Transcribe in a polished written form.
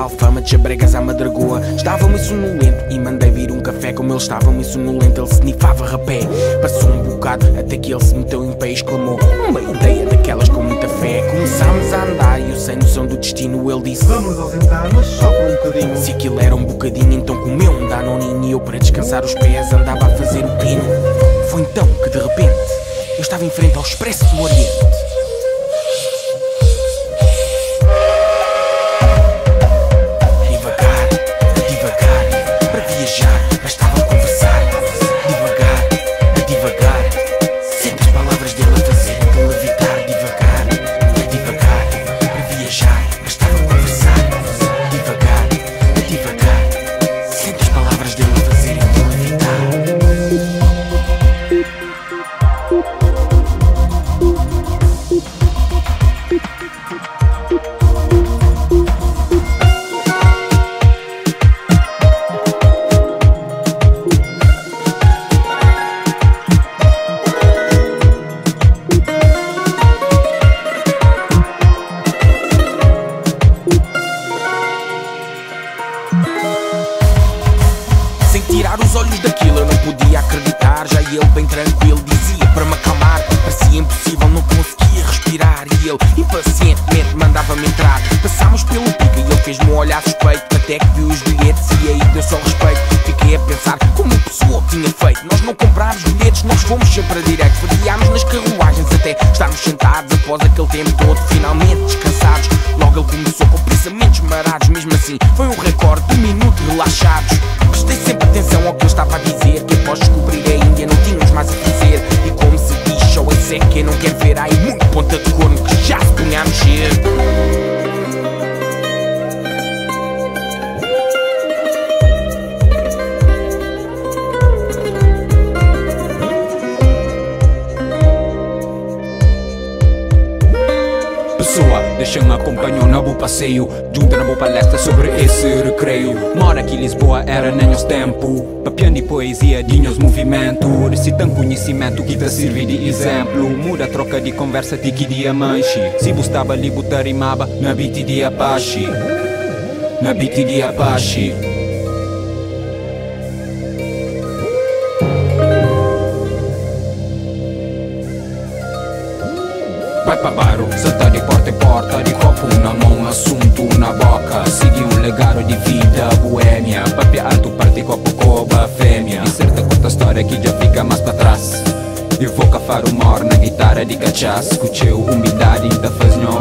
Alfama, desabregas à madragoa. Estava muito sonolento e mandei vir um café. Como ele estava muito sonolento, ele snifava rapé. Passou um bocado até que ele se meteu em pé e exclamou: uma ideia daquelas com muita fé. Começámos a andar e eu sem noção do destino. Ele disse: vamos ausentar, mas só por um bocadinho. Se aquilo era um bocadinho, então comeu um danoninho. E eu, para descansar os pés, andava a fazer o pino. Foi então que de repente eu estava em frente ao Expresso do Oriente. Tirar os olhos daquilo eu não podia acreditar. Já ele bem tranquilo dizia para me acalmar. Parecia impossível, não conseguia respirar. E ele impacientemente mandava-me entrar. Passámos pelo pica e ele fez-me um olhar suspeito. Até que viu os bilhetes e aí deu só respeito. Fiquei a pensar como a pessoa tinha feito. Nós não comprámos bilhetes, nós fomos sempre a direito. Fadiámos nas carruagens até estarmos sentados. Após aquele tempo todo, finalmente descansados. Logo ele começou com pensamentos marados. Mesmo assim, foi um recorde de minutos relaxados. Prestei sempre atenção ao que eu estava a dizer. Que após descobrir a Índia não tínhamos mais a fazer. E como se diz, só esse é que não quer ver. Há aí muito ponta de corno que já se punha a mexer. Pessoa, deixa-me acompanhar na boa passeio. Junta na boa palestra sobre esse recreio. Mora aqui Lisboa, era nem os tempo. Papiando e poesia, dinhos movimento. Recitando conhecimento que te serve de exemplo. Muda a troca de conversa, tiki dia manche. Se bustava ali, buta rimaba na beat de Apache. Na beat de Apache. Vai pra bairro, senta de porta em porta. De copo na mão, assunto na boca. Segui um legado de vida boêmia. Papia alto, parte copo, coba, fêmea. E certa curta história que já fica mais pra trás. Eu vou cafar o mor na guitarra de cachaça. Escutei umidade da faz